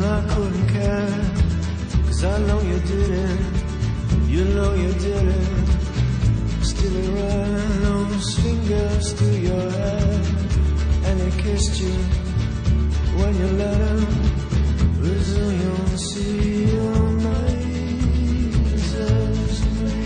I couldn't care, 'cause I know you didn't. You know you didn't. Still he ran those fingers through your hair, and he kissed you when you let him. Resiliency amazes me.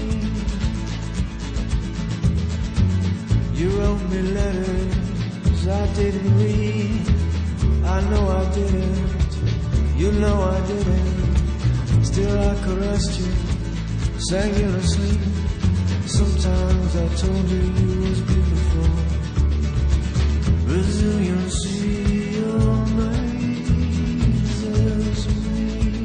You wrote me letters I didn't read. I know I didn't. You know I didn't. Still I caressed you, sang you to sleep. Sometimes I told you you was beautiful. Resiliency amazes me.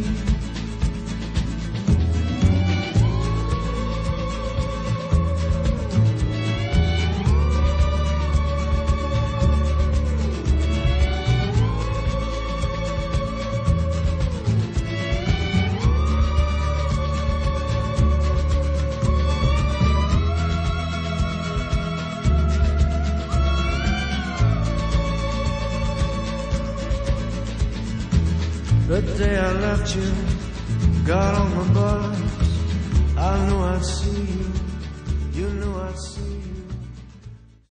The day I left you, got on my bus, I knew I'd see